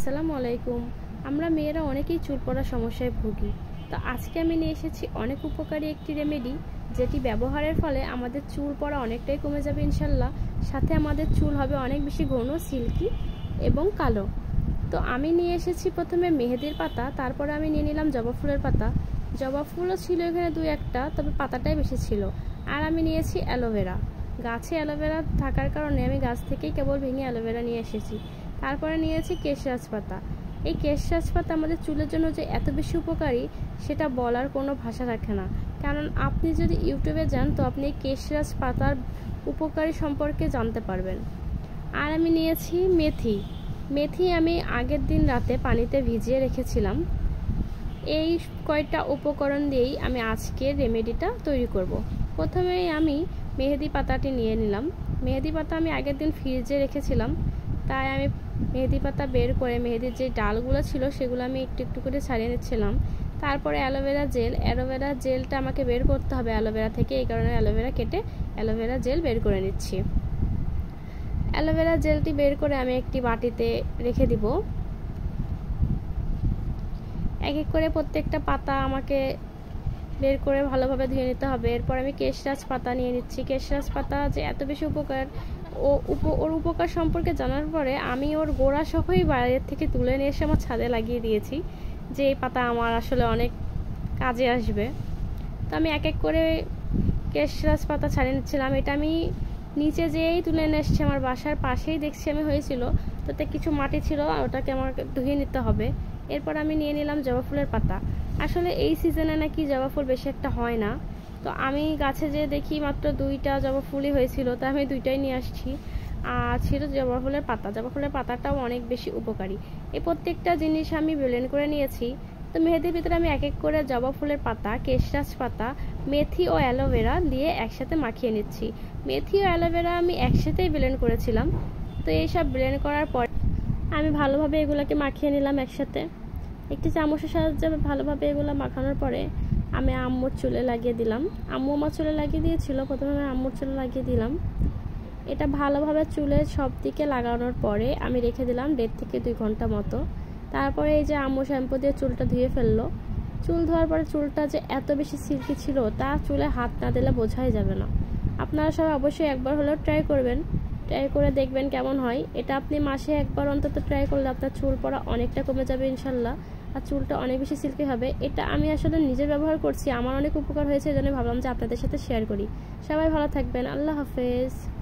আসসালামু আলাইকুম। আমরা মেয়েরা অনেকেই চুল পড়ার সমস্যায় ভুগি। তো আজকে আমি নিয়ে এসেছি অনেক উপকারী একটি রেমেডি, যেটি ব্যবহারের ফলে আমাদের চুল পড়া অনেকটাই কমে যাবে ইনশাল্লাহ। সাথে আমাদের চুল হবে অনেক বেশি ঘন, সিল্কি এবং কালো। তো আমি নিয়ে এসেছি প্রথমে মেহেদির পাতা, তারপরে আমি নিয়ে নিলাম জবা ফুলের পাতা। জবা ফুলও ছিল এখানে দুই একটা, তবে পাতাটাই বেশি ছিল। আর আমি নিয়েছি অ্যালোভেরা। গাছে অ্যালোভেরা থাকার কারণে আমি গাছ থেকেই কেবল ভেঙে অ্যালোভেরা নিয়ে এসেছি। তারপরে নিয়েছি কেশরাজ পাতা। এই কেশরাজ পাতা আমাদের চুলের জন্য যে এত বেশি উপকারী সেটা বলার কোনো ভাষা রাখে না। কারণ আপনি যদি ইউটিউবে যান তো আপনি এই কেশরাজ পাতার উপকারী সম্পর্কে জানতে পারবেন। আর আমি নিয়েছি মেথি। মেথি আমি আগের দিন রাতে পানিতে ভিজিয়ে রেখেছিলাম। এই কয়টা উপকরণ দিয়েই আমি আজকের রেমেডিটা তৈরি করব। প্রথমেই আমি মেহেদি পাতাটি নিয়ে নিলাম। মেহেদি পাতা আমি আগের দিন ফ্রিজে রেখেছিলাম, তাই আমি মেহেদি পাতা বের করে মেহেদির যে ডালগুলো ছিল সেগুলো আমি একটু একটু করে ছাড়িয়ে নিচ্ছিলাম। তারপরে অ্যালোভেরা জেলটা আমাকে বের করতে হবে অ্যালোভেরা থেকে, এই কারণে অ্যালোভেরা কেটে অ্যালোভেরা জেল বের করে নিচ্ছি। অ্যালোভেরা জেলটি বের করে আমি একটি বাটিতে রেখে দিব। এক এক করে প্রত্যেকটা পাতা আমাকে বের করে ভালোভাবে ধুয়ে নিতে হবে। এরপর আমি কেশরাজ পাতা নিয়ে নিচ্ছি। কেশরাজ পাতা যে এত বেশি উপকার, ওর উপকার সম্পর্কে জানার পরে আমি ওর গোড়া সহই বাইরের থেকে তুলে নিয়ে এসে আমার ছাদে লাগিয়ে দিয়েছি, যে এই পাতা আমার আসলে অনেক কাজে আসবে। তো আমি এক এক করে কেশরাজ পাতা ছাড়িয়ে নিচ্ছিলাম। এটা আমি নিচে যেয়েই তুলে নিয়ে এসেছি, আমার বাসার পাশেই দেখছি আমি হয়েছিল, তাতে কিছু মাটি ছিল, ওটাকে আমাকে ধুয়ে নিতে হবে। এরপর আমি নিয়ে নিলাম জবা ফুলের পাতা। আসলে এই সিজনে নাকি জবা ফুল বেশি একটা হয় না, তো আমি গাছে যে দেখি মাত্র দুইটা জবা ফুলই হয়েছিল, তা আমি দুইটাই নিয়ে আসছি। আর ছিল জবা ফুলের পাতা। জবা ফুলের পাতাটাও অনেক বেশি উপকারী। এই প্রত্যেকটা জিনিস আমি ব্লেন্ড করে নিয়েছি। তো মেহেদির ভিতরে আমি এক এক করে জবা ফুলের পাতা, কেশরাজ পাতা, মেথি ও অ্যালোভেরা দিয়ে একসাথে মাখিয়ে নিচ্ছি। মেথি ও অ্যালোভেরা আমি একসাথেই ব্লেন্ড করেছিলাম। তো এইসব ব্লেন্ড করার পর আমি ভালোভাবে এগুলোকে মাখিয়ে নিলাম একসাথে। একটি চামচের সাহায্যে ভালোভাবে এগুলো মাখানোর পরে আমি আম্মুর চুলে লাগিয়ে দিলাম। আম্মু আমার চুলে লাগিয়ে দিয়েছিল, প্রথমে আমি আম্মুর চুলে লাগিয়ে দিলাম। এটা ভালোভাবে চুলের সব দিকে লাগানোর পরে আমি রেখে দিলাম 1.5 থেকে 2 ঘন্টা মতো। তারপরে এই যে আম্মু শ্যাম্পু দিয়ে চুলটা ধুয়ে ফেললো। চুল ধোয়ার পরে চুলটা যে এত বেশি সিল্কি ছিল তা চুলে হাত না দিলে বোঝাই যাবে না। আপনারা সবাই অবশ্যই একবার হলেও ট্রাই করবেন, ট্রাই করে দেখবেন কেমন হয়। এটা আপনি মাসে একবার অন্তত ট্রাই করলে আপনার চুল পড়া অনেকটা কমে যাবে ইনশাল্লাহ, আর চুলটা অনেক বেশি সিল্কি হবে। এটা আমি আসলে নিজে ব্যবহার করছি, আমার অনেক উপকার হয়েছে, এই জন্য ভাবলাম যে আপনাদের সাথে শেয়ার করি। সবাই ভালো থাকবেন, আল্লাহ হাফেজ।